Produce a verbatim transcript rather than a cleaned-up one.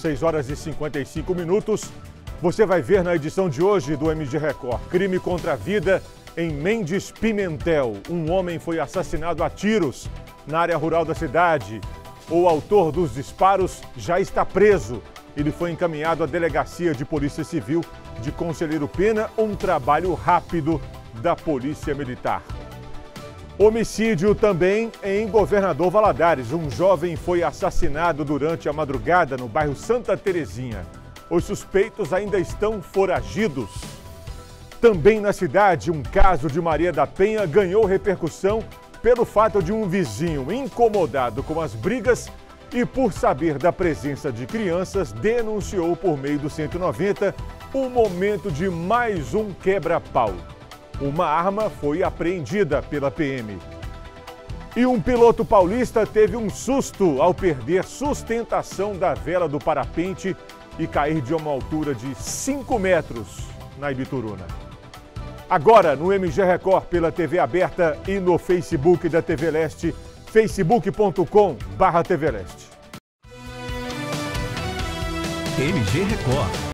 seis horas e cinquenta e cinco minutos. Você vai ver na edição de hoje do M G Record. Crime contra a vida em Mendes Pimentel. Um homem foi assassinado a tiros na área rural da cidade. O autor dos disparos já está preso. Ele foi encaminhado à Delegacia de Polícia Civil de Conselheiro Pena, um trabalho rápido da Polícia Militar. Homicídio também em Governador Valadares. Um jovem foi assassinado durante a madrugada no bairro Santa Terezinha. Os suspeitos ainda estão foragidos. Também na cidade, um caso de Maria da Penha ganhou repercussão pelo fato de um vizinho incomodado com as brigas e, por saber da presença de crianças, denunciou por meio do cento e noventa o momento de mais um quebra-pau. Uma arma foi apreendida pela P M. E um piloto paulista teve um susto ao perder sustentação da vela do parapente e cair de uma altura de cinco metros na Ibituruna. Agora, no M G Record, pela T V aberta e no Facebook da T V Leste, facebook ponto com barra T V Leste. M G Record.